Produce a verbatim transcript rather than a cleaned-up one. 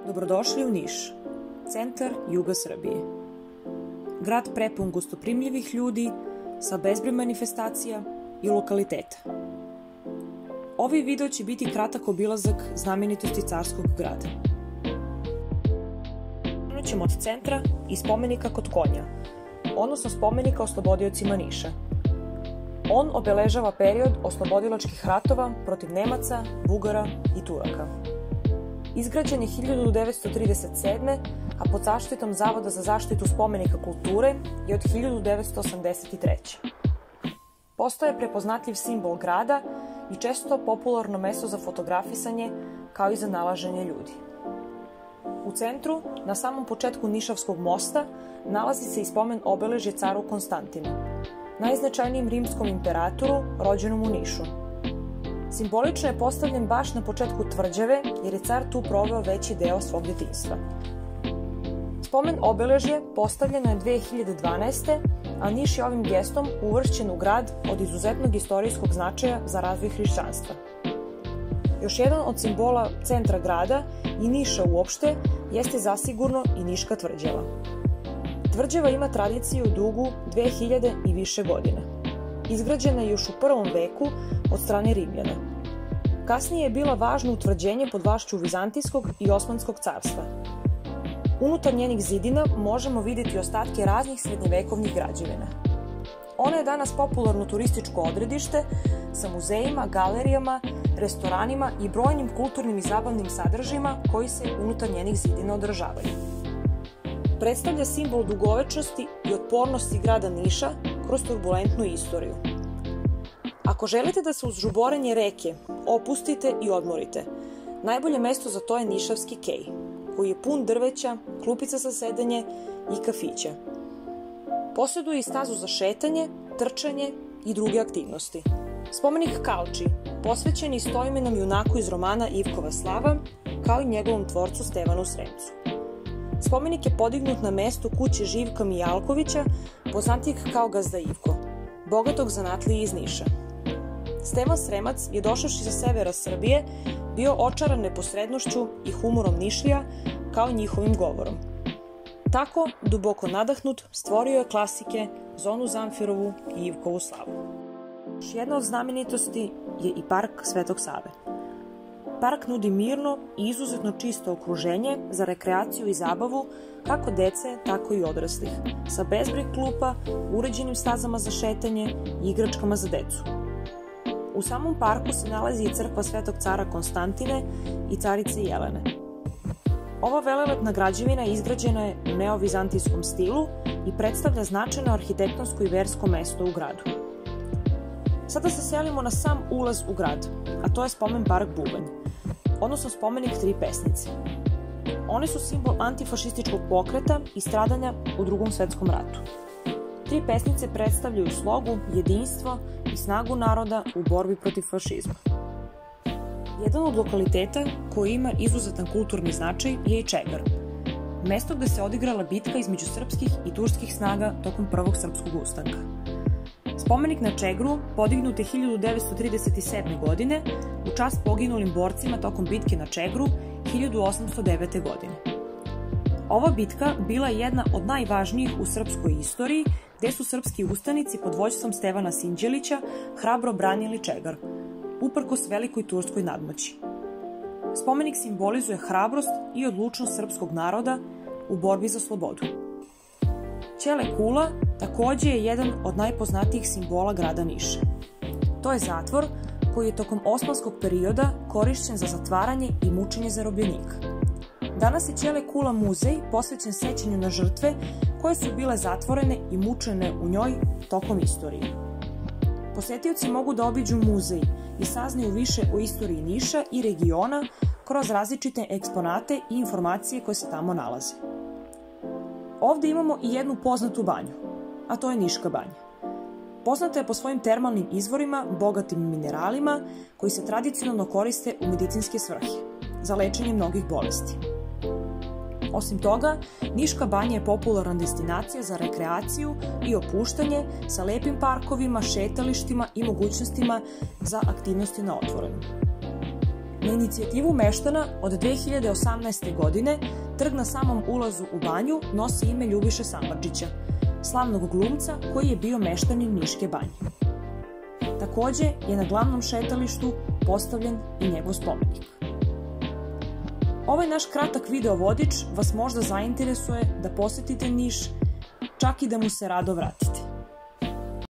Dobrodošli u Niš, centar juga Srbije. Grad prepun gostoprimljivih ljudi sa bezbroj manifestacija i lokaliteta. Ovaj video će biti kratak obilazak znamenitosti carskog grada. Krenut ćemo od centra i spomenika kod konja, odnosno spomenika oslobodiocima Niša. On obeležava period oslobodilačkih ratova protiv Nemaca, Bugara i Turaka. Izgrađen je hiljadu devetsto trideset sedme. a pod zaštitom Zavoda za zaštitu spomenika kulture je od hiljadu devetsto osamdeset treće. Postaje prepoznatljiv simbol grada i često popularno mesto za fotografisanje kao i za nalaženje ljudi. U centru, na samom početku Nišavskog mosta, nalazi se i spomen obeležje caru Konstantinu, najznačajnijem rimskom imperatoru rođenom u Nišu. Simbolično je postavljen baš na početku tvrđave jer je car tu proveo veći deo svog djetinjstva. Spomen obeležje postavljeno je dve hiljade dvanaeste. a Niš je ovim gestom uvršćen u grad od izuzetnog istorijskog značaja za razvoj hrišćanstva. Još jedan od simbola centra grada i Niša uopšte jeste zasigurno i Niška tvrđava. Tvrđava ima tradiciju dugu dve hiljade i više godina. Izgrađena je još u prvom veku od strane Rimljana. Kasnije je bila važno utvrđenje pod vlašću Vizantijskog i Osmanskog carstva. Unutar njenih zidina možemo vidjeti ostatke raznih srednjevekovnih građevina. Ona je danas popularno turističko odredište sa muzejima, galerijama, restoranima i brojnim kulturnim i zabavnim sadržajima koji se unutar njenih zidina održavaju. Predstavlja simbol dugovečnosti i otpornosti grada Niša kroz turbulentnu istoriju. Ako želite da se uz žuborenje reke opustite i odmorite, najbolje mesto za to je Nišavski kej, koji je pun drveća, klupica za sedenje i kafića. Posjeduje i stazu za šetanje, trčanje i druge aktivnosti. Spomenik Kalči, posvećen istoimenom junaku iz romana Ivkova slava, kao i njegovom tvorcu Stevanu Sremcu. Spomenik je podignut na mestu kuće Živka Mijalkovića, poznatijeg kao Gazda Ivko, bogatog zanatlije iz Niša. Stevan Sremac je došavši sa severa Srbije bio očaran neposrednošću i humorom Nišlija, kao i njihovim govorom. Tako, duboko nadahnut, stvorio je klasike Zonu Zamfirovu i Ivkovu slavu. Još jedna od znamenitosti je i park Svetog Save. Park nudi mirno i izuzetno čisto okruženje za rekreaciju i zabavu kako dece, tako i odraslih, sa bezbroj klupa, uređenim stazama za šetanje i igračkama za decu. U samom parku se nalazi i crkva Svetog cara Konstantine i carice Jelene. Ova velelepna građevina izgrađena je u neovizantijskom stilu i predstavlja značajno arhitektonsko i versko mesto u gradu. Sada se selimo na sam ulaz u grad, a to je spomen park Bubanj, odnosno spomenik tri pesnice. One su simbol antifašističkog pokreta i stradanja u Drugom svetskom ratu. Tri pesnice predstavljaju slogu, jedinstvo i snagu naroda u borbi protiv fašizma. Jedan od lokaliteta koji ima izuzetan kulturni značaj je i Čegar, mesto gde se odigrala bitka između srpskih i turskih snaga tokom Prvog srpskog ustanka. Spomenik na Čegru podignut je hiljadu devetsto trideset sedme. godine u čast poginulim borcima tokom bitke na Čegru hiljadu osamsto devete. godine. Ova bitka bila je jedna od najvažnijih u srpskoj istoriji, gde su srpski ustanici pod vođstvom Stevana Sinđelića hrabro branili Čegar, uprkos velikoj turskoj nadmoći. Spomenik simbolizuje hrabrost i odlučnost srpskog naroda u borbi za slobodu. Ćele kula takođe je jedan od najpoznatijih simbola grada Niša. To je zatvor koji je tokom osmanskog perioda korišćen za zatvaranje i mučenje zarobljenika. Danas je Ćele kula muzej posvećen sećanju na žrtve koje su bile zatvorene i mučene u njoj tokom istorije. Posetioci mogu da obiđu muzej i saznaju više o istoriji Niša i regiona kroz različite eksponate i informacije koje se tamo nalaze. Ovde imamo i jednu poznatu banju, a to je Niška banja. Poznata je po svojim termalnim izvorima, bogatim mineralima, koji se tradicionalno koriste u medicinske svrhe, za lečenje mnogih bolesti. Osim toga, Niška banja je popularna destinacija za rekreaciju i opuštanje sa lepim parkovima, šetalištima i mogućnostima za aktivnosti na otvorenom. Na inicijativu meštana od dve hiljade osamnaeste. godine trg na samom ulazu u banju nosi ime Ljubiše Samardžića, slavnog glumca koji je bio meštanin Niške banje. Takođe je na glavnom šetalištu postavljen i njegov spomenik. Ovaj naš kratak video vodič vas možda zainteresuje da posetite Niš, čak i da mu se rado vratite.